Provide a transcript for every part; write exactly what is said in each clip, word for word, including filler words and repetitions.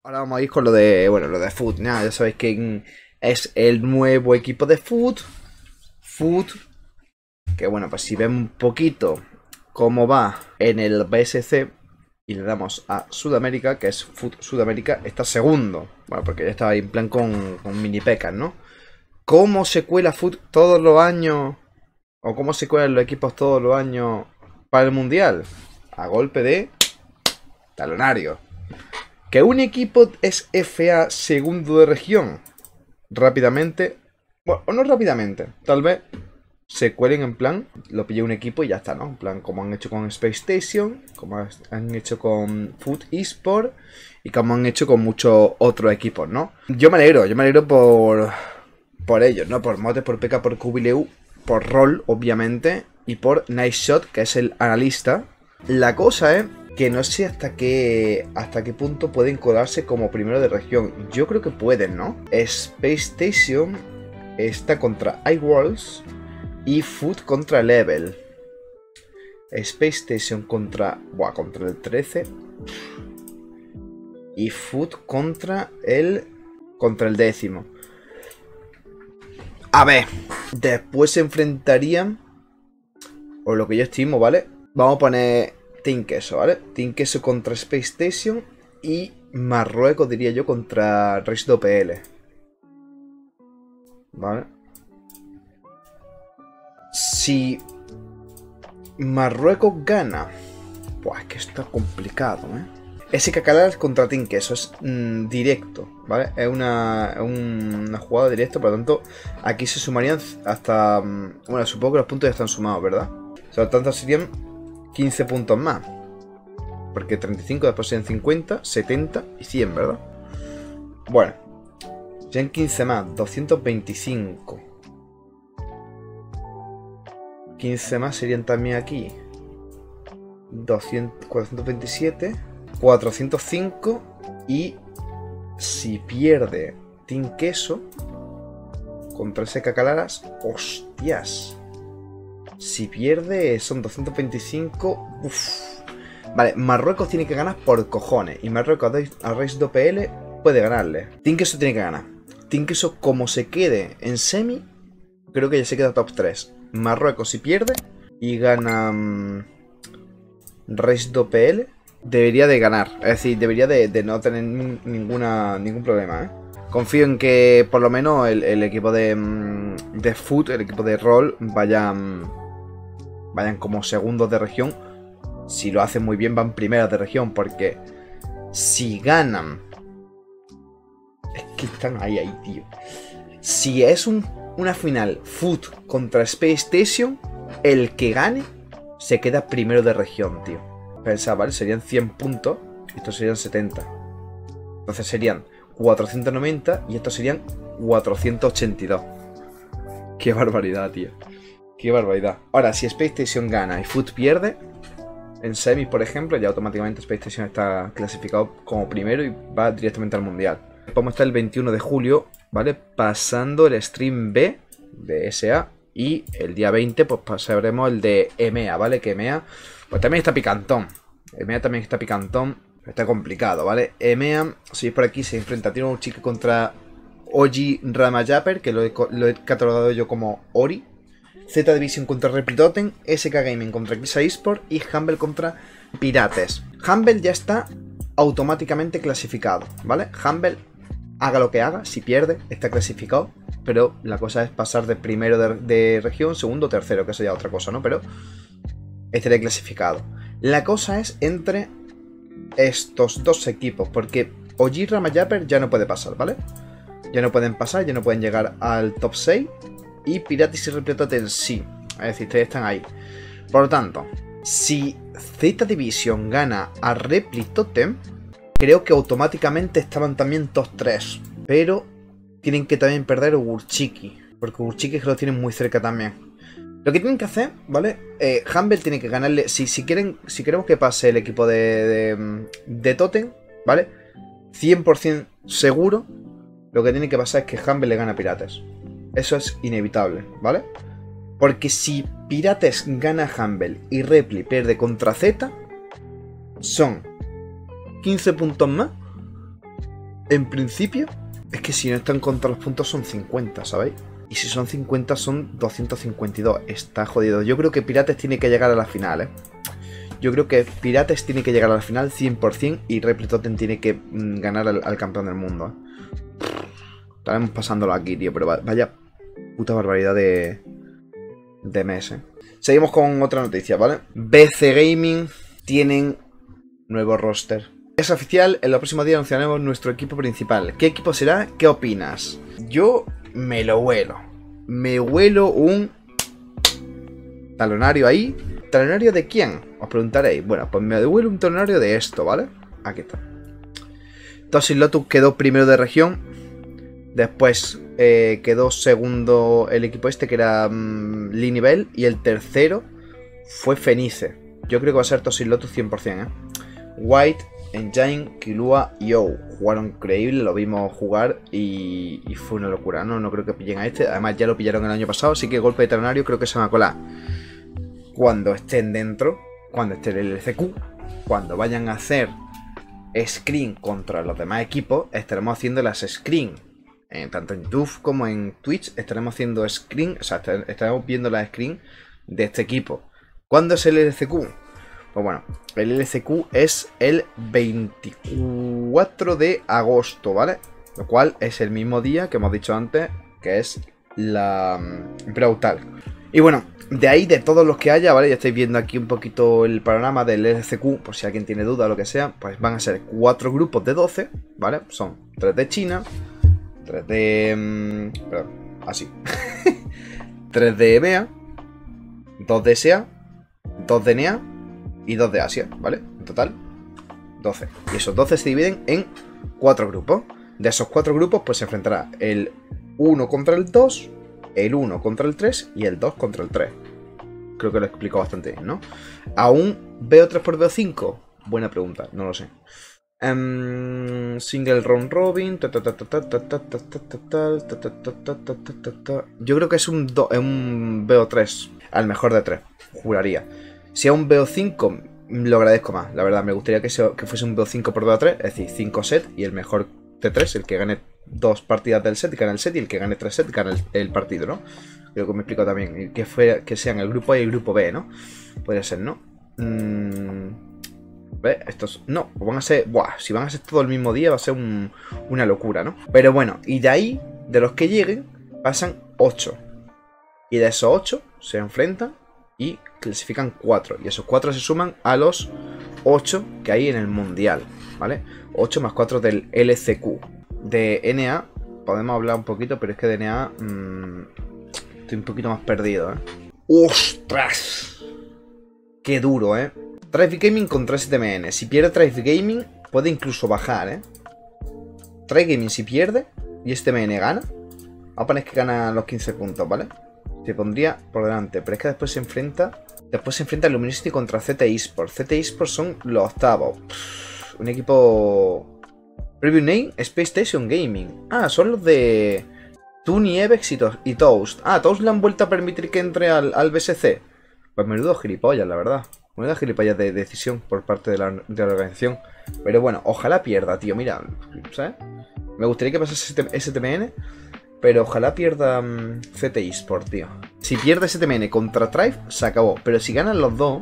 Ahora vamos a ir con lo de, bueno, lo de Foot. Nada, ya sabéis que es el nuevo equipo de Foot. Foot. Que bueno, pues si ven un poquito cómo va en el B S C y le damos a Sudamérica, que es Foot Sudamérica, está segundo. Bueno, porque ya estaba ahí en plan con, con mini pecas, ¿no? ¿Cómo se cuela Foot todos los años? ¿O cómo se cuelan los equipos todos los años para el Mundial? A golpe de talonario. Que un equipo es F A segundo de región. Rápidamente. Bueno, o no rápidamente. Tal vez se cuelen en plan. Lo pille un equipo y ya está, ¿no? En plan, como han hecho con Space Station. Como han hecho con Foot Esport. Y como han hecho con muchos otros equipos, ¿no? Yo me alegro. Yo me alegro por. Por ellos, ¿no? Por Mote, por P K, por Q B L U. Por Roll, obviamente. Y por Nice Shot, que es el analista. La cosa es que no sé hasta qué hasta qué punto pueden colarse como primero de región. Yo creo que pueden, ¿no? Space Station está contra iWorlds y Foot contra Level. Space Station contra... Buah, contra el trece. Y Foot contra el... Contra el décimo. A ver. Después se enfrentarían... O lo que yo estimo, ¿vale? Vamos a poner... Team Queso, ¿vale? Team Queso contra Space Station y Marruecos, diría yo, contra Race P L. ¿Vale? Si Marruecos gana... Pues es que está complicado, ¿eh? Ese Cacalaras contra Team Queso es mmm, directo, ¿vale? Es una, una jugada directa, por lo tanto, aquí se sumarían hasta... Bueno, supongo que los puntos ya están sumados, ¿verdad? O sea, tanto serían... quince puntos más. Porque treinta y cinco, después serían cincuenta, setenta y cien, ¿verdad? Bueno. Serían quince más. doscientos veinticinco. quince más serían también aquí. doscientos, cuatrocientos veintisiete. cuatrocientos cinco. Y si pierde Team Queso contra ese Cacalaras. ¡Hostias! Si pierde son doscientos veinticinco. Uff. Vale, Marruecos tiene que ganar por cojones. Y Marruecos a Race P L puede ganarle. Team Queso tiene que ganar. Team Queso, como se quede en semi, creo que ya se queda top tres. Marruecos si pierde y gana um, Race P L, debería de ganar. Es decir, debería de, de no tener ninguna, ningún problema, ¿eh? Confío en que por lo menos el, el equipo de, de Foot, el equipo de Roll, vayan, vayan como segundos de región. Si lo hacen muy bien van primeros de región, porque si ganan... Es que están ahí, ahí, tío. Si es un, una final Foot contra Space Station, el que gane se queda primero de región, tío. Pensaba, ¿vale? Serían cien puntos y estos serían setenta. Entonces serían cuatrocientos noventa y estos serían cuatrocientos ochenta y dos. Qué barbaridad, tío. Qué barbaridad. Ahora, si Space Station gana y Foot pierde, en semis, por ejemplo, ya automáticamente Space Station está clasificado como primero y va directamente al Mundial. Vamos a estar el veintiuno de julio, ¿vale? Pasando el Stream B de S A. Y el día veinte, pues pasaremos el de E M E A, ¿vale? Que E M E A, pues también está picantón. E M E A también está picantón. Está complicado, ¿vale? E M E A, si es por aquí, se enfrenta a Tiro Chique contra Oji Ramayaper, que lo he, lo he catalogado yo como Ori. Z Division contra Replitoten, S K Gaming contra Xisa Esport y Humble contra Pirates. Humble ya está automáticamente clasificado, ¿vale? Humble, haga lo que haga, si pierde, está clasificado. Pero la cosa es pasar de primero de, de región, segundo, tercero, que eso ya es otra cosa, ¿no? Pero estaría clasificado. La cosa es entre estos dos equipos, porque Oji Ramayaper ya no puede pasar, ¿vale? Ya no pueden pasar, ya no pueden llegar al top seis. Y Pirates y Replitoten sí. Es decir, ustedes están ahí. Por lo tanto, si Z Division gana a Replitoten, creo que automáticamente estaban también top tres. Pero tienen que también perder Urchiki, porque Urchiki lo tienen muy cerca también. Lo que tienen que hacer, ¿vale? Eh, Humble tiene que ganarle. Si, si quieren, si queremos que pase el equipo de, de, de Totem, ¿vale? cien por cien seguro. Lo que tiene que pasar es que Humble le gane a Pirates. Eso es inevitable, ¿vale? Porque si Pirates gana a Humble y Repli pierde contra Z, son quince puntos más En principio, es que si no están contra los puntos son cincuenta, ¿sabéis? Y si son cincuenta son doscientos cincuenta y dos. Está jodido. Yo creo que Pirates tiene que llegar a la final, ¿eh? Yo creo que Pirates tiene que llegar a la final cien por cien y Replitoten tiene que mm, ganar al, al campeón del mundo, ¿eh? Estaremos pasándolo aquí, tío, pero vaya puta barbaridad de, de mes, ¿eh? Seguimos con otra noticia, ¿vale? B C Gaming tienen nuevo roster. Es oficial, en los próximos días anunciaremos nuestro equipo principal. ¿Qué equipo será? ¿Qué opinas? Yo me lo huelo. Me huelo un talonario ahí. ¿Talonario de quién? Os preguntaréis. Bueno, pues me huelo un talonario de esto, ¿vale? Aquí está. Toxic Lotus quedó primero de región. Después eh, quedó segundo el equipo este, que era um, Linivel. Y el tercero fue Fenice. Yo creo que va a ser Toxic Lotus cien por cien, ¿eh? White, Engine, Killua y O. Jugaron increíble, lo vimos jugar y, y fue una locura, ¿no? No creo que pillen a este. Además ya lo pillaron el año pasado, así que golpe de talonario creo que se va a colar. Cuando estén dentro, cuando esté el L C Q, cuando vayan a hacer screen contra los demás equipos, estaremos haciendo las screen. Eh, tanto en YouTube como en Twitch estaremos haciendo screen, o sea, estaremos viendo la screen de este equipo. ¿Cuándo es el L C Q? Pues bueno, el L C Q es el veinticuatro de agosto, ¿vale? Lo cual es el mismo día que hemos dicho antes, que es la Brutal. Y bueno, de ahí, de todos los que haya, ¿vale? Ya estáis viendo aquí un poquito el panorama del L C Q, por si alguien tiene duda o lo que sea, pues van a ser cuatro grupos de doce, ¿vale? Son tres de China, tres de... Mmm, perdón, así. tres de E M E A, dos de S E A, dos de N E A y dos de Asia, ¿vale? En total, doce. Y esos doce se dividen en cuatro grupos. De esos cuatro grupos, pues se enfrentará el uno contra el dos, el uno contra el tres y el dos contra el tres. Creo que lo he explicado bastante bien, ¿no? ¿Aún B O tres por B O cinco? Buena pregunta, no lo sé. Um, single round robin. Yo creo que es un, un B O tres, al mejor de tres, juraría. Si a un B O cinco, lo agradezco más, la verdad. Me gustaría que, se, que fuese un B O cinco por B O tres, es decir, cinco sets y el mejor de tres, el que gane dos partidas del set, gana el set, y el que gane tres sets, gana el, el partido, ¿no? Creo que me explico también. Que, fue, que sean el grupo A y el grupo B, ¿no? Podría ser, ¿no? Mm, ¿Ve? Estos no, van a ser... Buah, si van a ser todo el mismo día va a ser un, una locura, ¿no? Pero bueno, y de ahí, de los que lleguen, pasan ocho. Y de esos ocho se enfrentan y clasifican cuatro. Y esos cuatro se suman a los ocho que hay en el mundial, ¿vale? ocho más cuatro del L C Q. De N A podemos hablar un poquito, pero es que de N A mmm, estoy un poquito más perdido, ¿eh? ¡Ostras! ¡Qué duro, eh! Trife Gaming contra S T M N. Si pierde Trife Gaming, puede incluso bajar, ¿eh? Trife Gaming si pierde y S T M N gana, vamos a poner que gana los quince puntos, ¿vale? Se pondría por delante, pero es que después se enfrenta Después se enfrenta Luminosity contra Z T Esports. Z T Esports son los octavos. Pff, un equipo... Preview name, Space Station Gaming. Ah, son los de Tuni, Evex y, y Toast. Ah, Toast le han vuelto a permitir que entre al, al B S C. Pues menudo gilipollas, la verdad. Menudo gilipollas de decisión por parte de la, de la organización. Pero bueno, ojalá pierda, tío. Mira, ¿sabes? Me gustaría que pasase S T M N, pero ojalá pierda um, Z T Esports, tío. Si pierde S T M N contra Trife, se acabó. Pero si ganan los dos,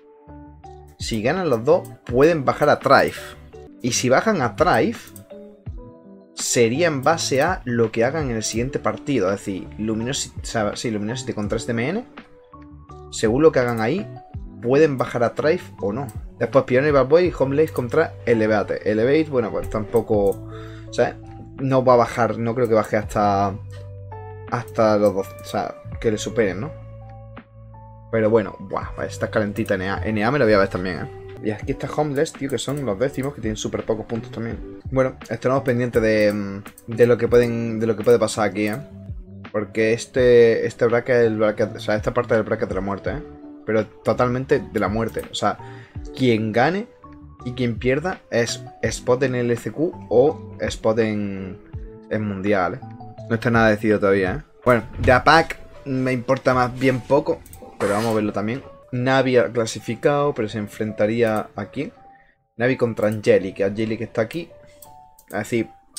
si ganan los dos, pueden bajar a Trife. Y si bajan a Trife, sería en base a lo que hagan en el siguiente partido. Es decir, Luminosity, o sea, sí, Luminosity contra S T M N. Según lo que hagan ahí, pueden bajar a Trife o no. Después Pioneer Bad Boy y Homelace contra Elevate. Elevate, bueno, pues tampoco... ¿Sabes? No va a bajar, no creo que baje hasta... Hasta los dos, o sea, que le superen, ¿no? Pero bueno, buah, está calentita N A. N A me lo voy a ver también, ¿eh? Y aquí está Homeless, tío, que son los décimos, que tienen súper pocos puntos también. Bueno, estaremos pendientes de, de lo que pueden, de lo que puede pasar aquí, ¿eh? Porque este, este bracket es el bracket, o sea, esta parte del bracket de la muerte, ¿eh? Pero totalmente de la muerte. O sea, quien gane y quien pierda es spot en el L C Q o spot en, en mundial, ¿eh? No está nada decidido todavía, ¿eh? Bueno, de A PAC me importa más bien poco, pero vamos a verlo también. Navi ha clasificado, pero se enfrentaría aquí. Navi contra Angelic. Angelic está aquí. Es decir,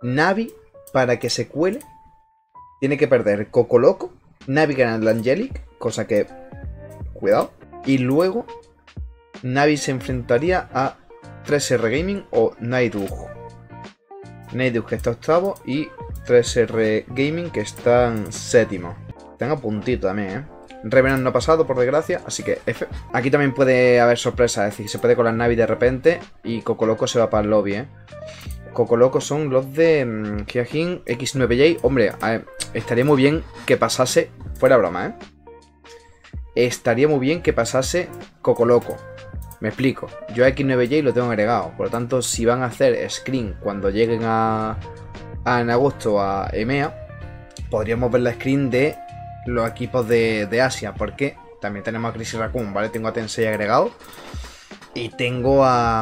Navi, para que se cuele, tiene que perder Coco Loco, Navi gana el Angelic, cosa que... cuidado. Y luego Navi se enfrentaría a tres R Gaming o Nightdug. Nightdug que está octavo y tres R Gaming que está en séptimo. Están a puntito también, ¿eh? Revenant no ha pasado, por desgracia, así que F. Aquí también puede haber sorpresa, es decir, se puede colar Navi de repente y Coco Loco se va para el lobby, ¿eh? Coco Loco son los de um, Hyojin X nueve J. Hombre, a ver, estaría muy bien que pasase, fuera broma, ¿eh? Estaría muy bien que pasase Coco Loco. Me explico, yo a X nueve J lo tengo agregado, por lo tanto, si van a hacer screen cuando lleguen a, a en agosto a E M E A, podríamos ver la screen de los equipos de, de Asia, porque también tenemos a Crazy Raccoon, ¿vale? Tengo a Tensei agregado y tengo a,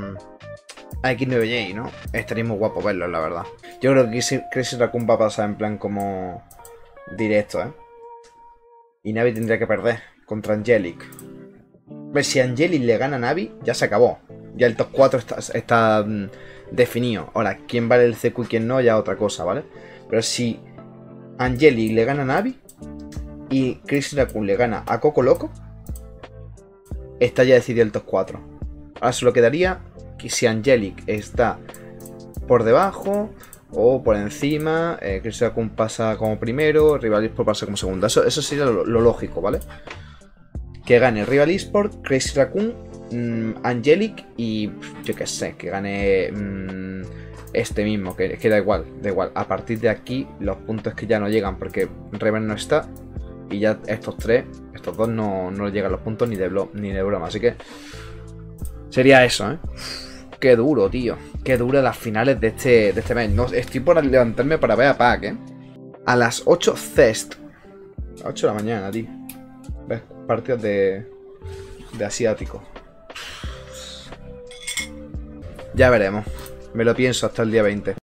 a X nueve J, ¿no? Estaría muy guapo verlo, la verdad. Yo creo que Crazy Raccoon va a pasar en plan como directo, ¿eh? Y Navi tendría que perder contra Angelic. Ver si Angelic le gana a Navi, ya se acabó. Ya el top cuatro está, está mm, definido. Ahora, quién vale el C Q y quién no, ya otra cosa, ¿vale? Pero si Angelic le gana a Navi y Crazy Raccoon le gana a Coco Loco, está ya decidido el top cuatro. Ahora solo quedaría que si Angelic está por debajo o por encima, eh, Crazy Raccoon pasa como primero, Rival Esport pasa como segundo. Eso, eso sería lo, lo lógico, ¿vale? Que gane Rival Esport, Crazy Raccoon, mmm, Angelic y yo qué sé, que gane mmm, este mismo, que, que da igual, da igual. A partir de aquí los puntos que ya no llegan porque Reven no está y ya estos tres, estos dos no, no llegan los puntos ni de, ni de broma, así que sería eso, ¿eh? Qué duro, tío. Qué duro las finales de este, de este mes. No, estoy por levantarme para ver a Pac, ¿eh? A las ocho Cest. A las ocho de la mañana, tío. ¿Ves? Partidas de, de asiático. Ya veremos. Me lo pienso hasta el día veinte.